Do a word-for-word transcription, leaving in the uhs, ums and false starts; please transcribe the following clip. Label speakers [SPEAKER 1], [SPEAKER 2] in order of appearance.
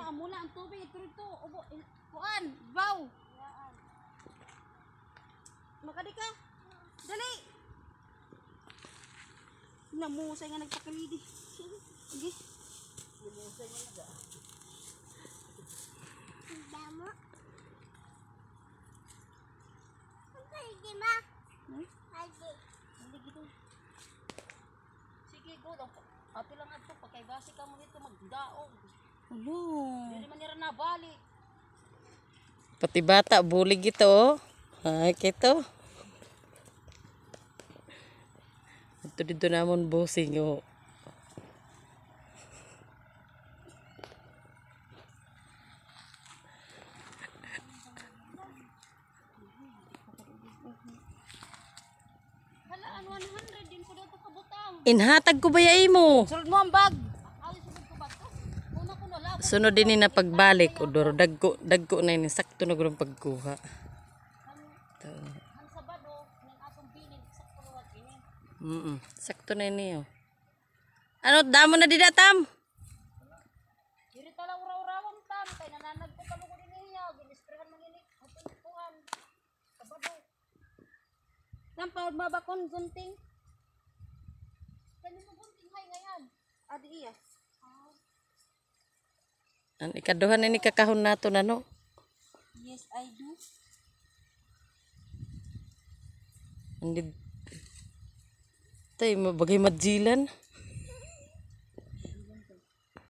[SPEAKER 1] mula ang tubig ito rito. Ubo, kuan, baw. Makadi ka. Dali. Namusay nga nagpakilidi. Sige. Namusay nga naga.
[SPEAKER 2] Damo. Sige ma.
[SPEAKER 1] Hmm?
[SPEAKER 2] Sige.
[SPEAKER 1] Hindi gitu. Sige, go daw. Ate lang ato pagkay basi ka mo dito magdaog. Hello. Dili man nira na balik.
[SPEAKER 3] Pati bata bulig ito. Ay kito. Ito dito namon bosing oh.
[SPEAKER 1] Hala, an one hundred din ko daw to kabutang.
[SPEAKER 3] Inhatag ko ba yay mo?
[SPEAKER 1] Sulod mo ang bag. Ay, sulod ko bag to. Una ko na labot.
[SPEAKER 3] Sunod din ni na pagbalik odor dagko dagko na ni sakto na gurong pagkuha. To.
[SPEAKER 1] Ang Sabado, ng atong bilin sa kuluwat ini.
[SPEAKER 3] Mm. Sakto na niyo. Ano damo na di datam?
[SPEAKER 1] Diri tala uraw-urawang tan kay nananag ko kalugo din niya, ginisprehan man ini atong kuan. Sabado. Nampawd mabakon gunting. Kani mo gunting hay ngayon. Adi iya.
[SPEAKER 3] An ikaduhan ni kakahon nato na no.
[SPEAKER 1] Yes, I do.
[SPEAKER 3] Andi tay bagay madjilan.